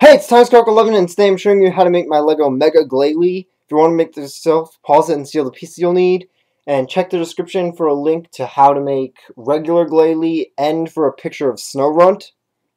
Hey, it's TimesCark11, and today I'm showing you how to make my LEGO Mega Glalie. If you want to make this yourself, pause it and see all the pieces you'll need. And check the description for a link to how to make regular Glalie and for a picture of Snowrunt.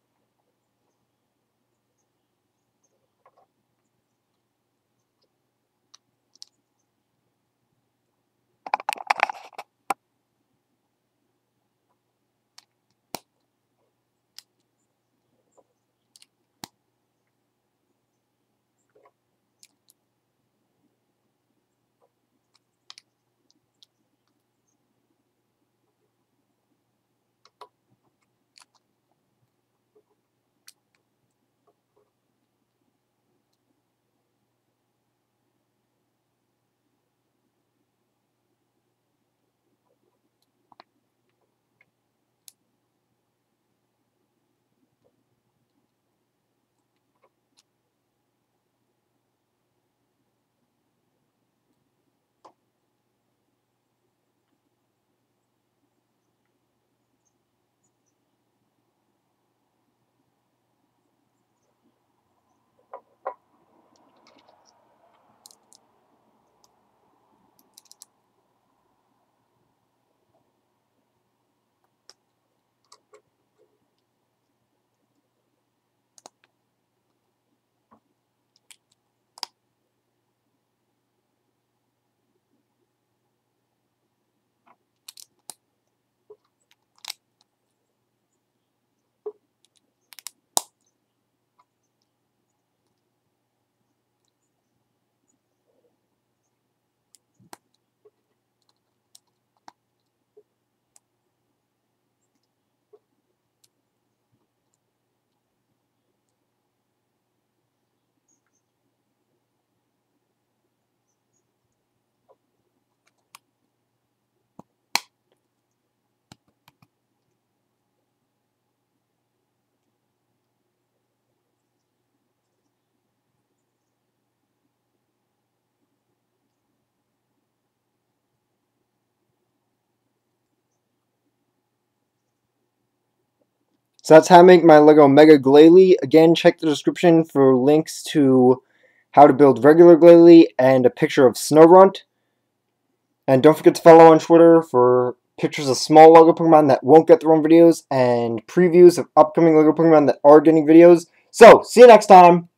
So that's how I make my LEGO Mega Glalie. Again, check the description for links to how to build regular Glalie and a picture of Snowrunt. And don't forget to follow on Twitter for pictures of small LEGO Pokemon that won't get their own videos and previews of upcoming LEGO Pokemon that are getting videos. So, see you next time!